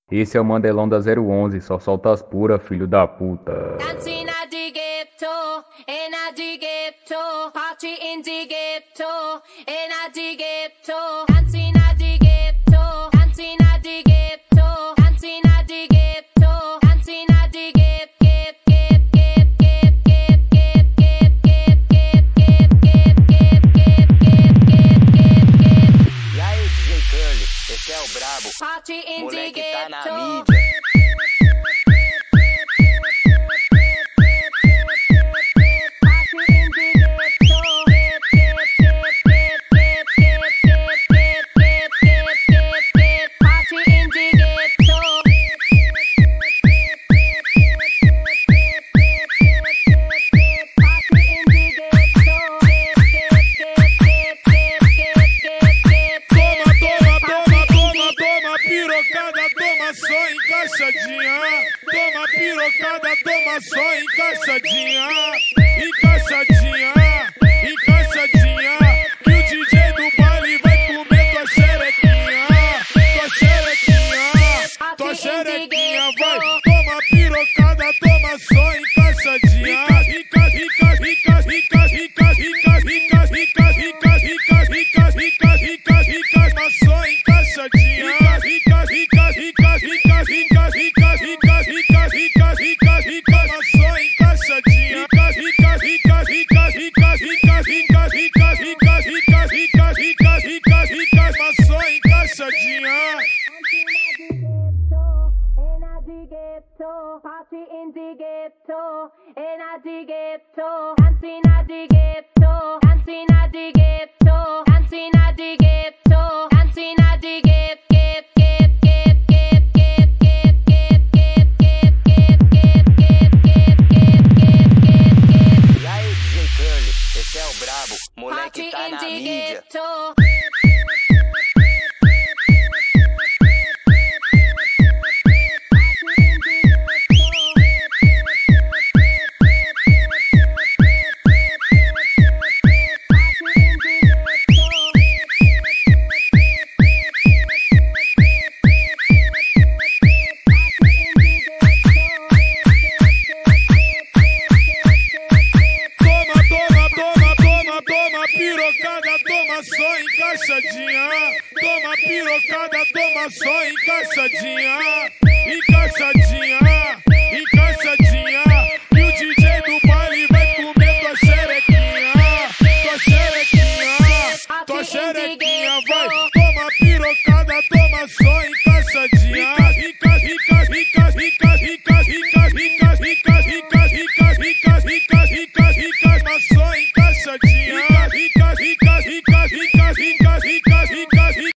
Esse é o Mandelão da 011, só solta as puras, filho da puta. Dancing at the ghetto, in at the ghetto, party in the ghetto, in at the ghetto, dancing at the ghetto, dancing at the ghetto, dancing at the ghetto, dancing at the E aí, DJCURLY, esse é o brabo, party in the moleque tá na ghetto. mídia. Só encaixadinha, toma pirocada, toma só encaixadinha, encaixadinha, encaixadinha, que o DJ do baile vai comer tua xerequinha, tua xerequinha, tua xerequinha, vai, toma pirocada, toma só encaixadinha, só encaixadinha. Party in the ghetto, in a the ghetto, dancing at the ghetto, dancing at the ghetto, dancing at the ghetto.